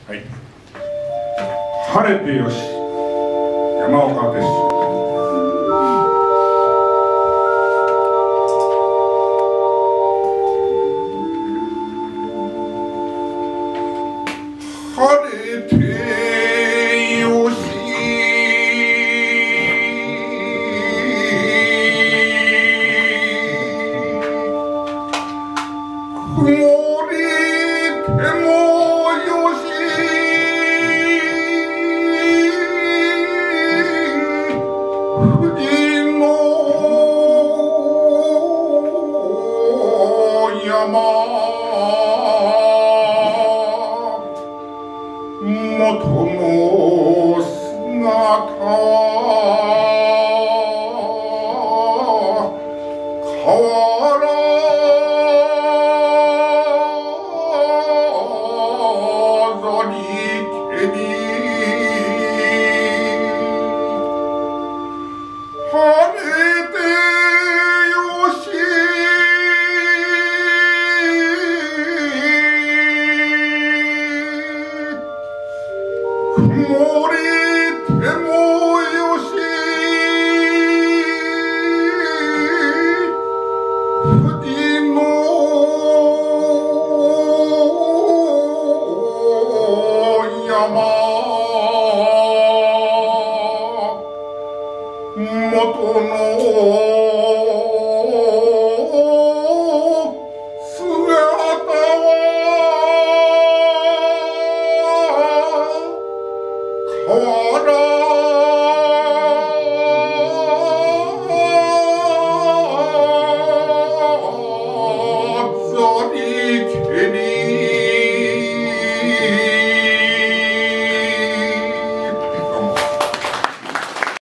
はい。晴れてよし、山岡です。晴れてよし、曇りてもよし、富士の山元の姿変わらざりけり晴れてよし曇りてもよし富士の山